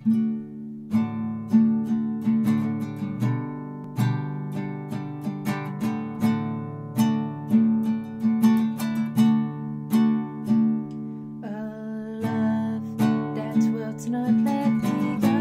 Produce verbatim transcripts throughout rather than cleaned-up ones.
Not let me go.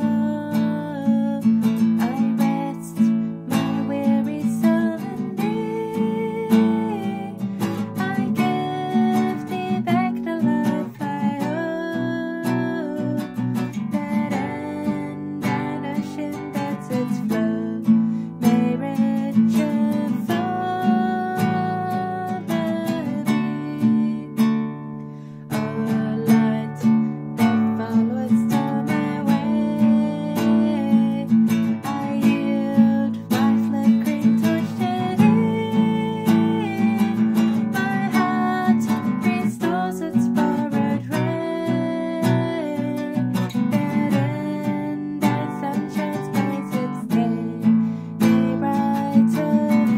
I rest my weary soul in thee. I give thee back the life I owe. That end and ocean that's its flow may reach and follow thee. Oh, light that followest my way, I yield my flickering torch to thee. My heart restores its borrowed ray. That end as sunshine spreads its day, may brighter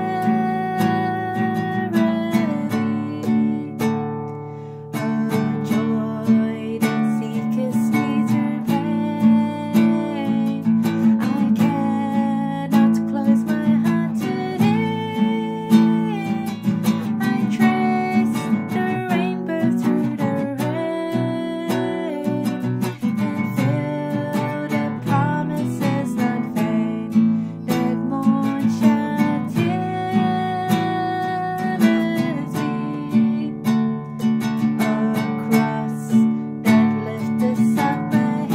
verity. Oh, joy that seekest me through pain, I cannot close my heart to thee. I trace the rainbow through the rain, and feel the promises not vain, that morn shall tearless be. Oh, cross that liftest up my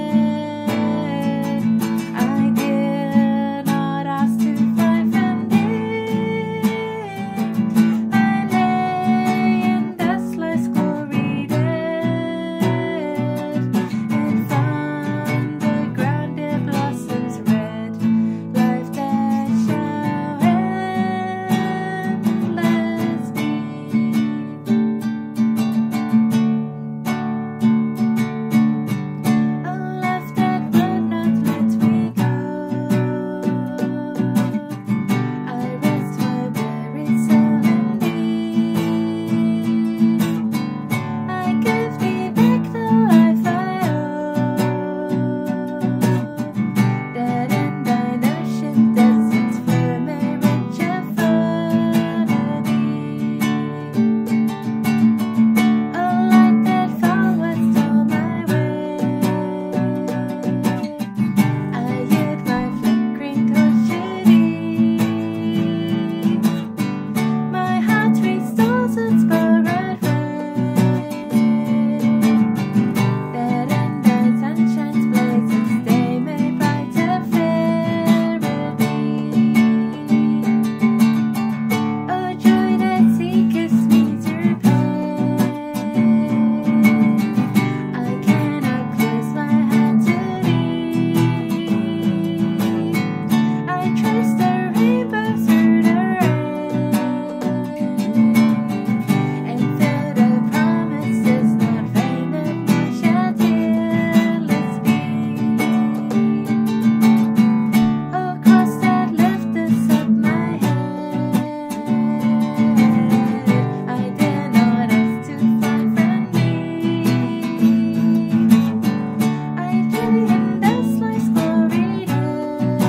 head, I dare not ask to fly from thee. I lay in dustless glory dead, and from the ground there blossoms red, life that shall endless be. A love that will not let me go. I rest my weary soul in thee. I give thee back the life I owe. That in thine ocean deserts flow may reach and follow thee. A light that followest all my way, I yield my flickering torch to thee. My heart restores its borrowed ray. That in thy sunshine's blaze its day may brighter verity. Oh, joy that seekest me through pain, I cannot close my heart to thee. I trace the rainbow through the rain, and feel the promises not vain, that morn shall tearless be. Oh, cross that liftest up my head, I dare not ask to fly from thee. I lay in dustless glory dead,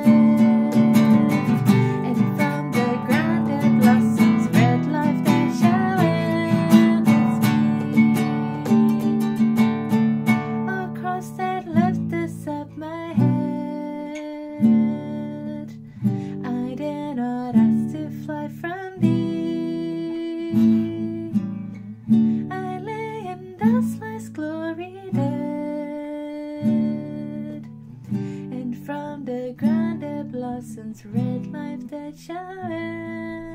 and from the ground there blossoms red, life that shall endless be. Across that liftest up my head, I dare not ask to fly from thee. I lay in dustless glory dead, and from the ground there blossoms red, life that shall end.